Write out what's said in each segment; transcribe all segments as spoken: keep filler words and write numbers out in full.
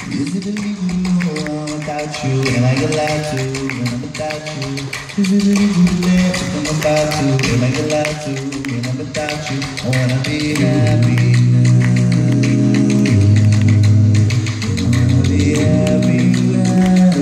Is it illegal when I'm without you? Am I allowed to when I'm without you? Is it illegal to dance if I'm about to? Am I allowed to when I'm without you? I wanna be happy now. I wanna be happy now.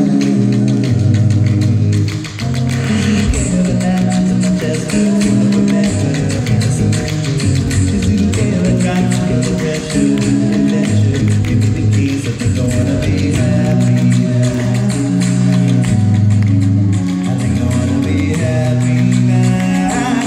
Is it okay if I dance to my chest? Feel the remember, can't surrender. Is it okay if I try to get the pressure? Give me the keys, I think I wanna be happy now. I think I wanna be happy now.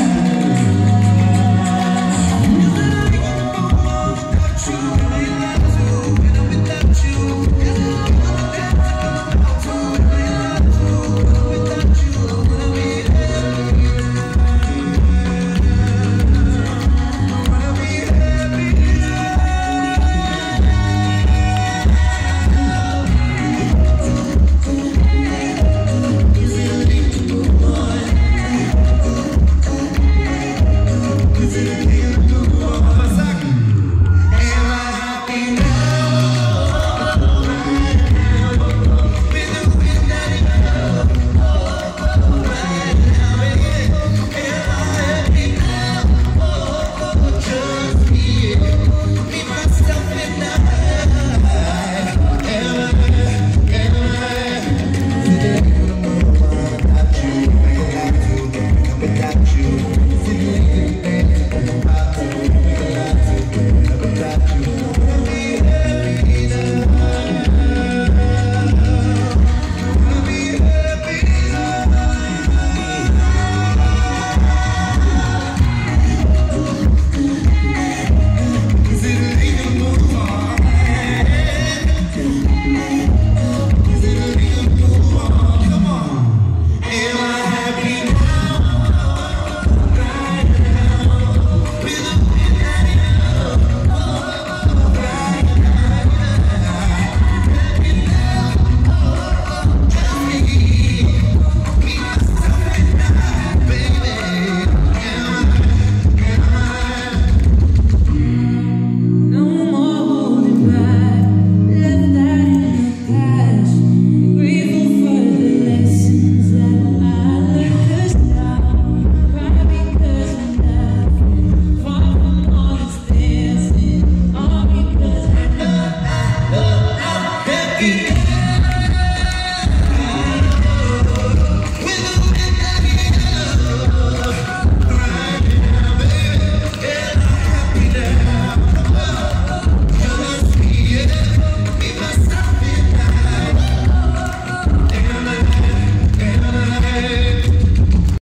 Happy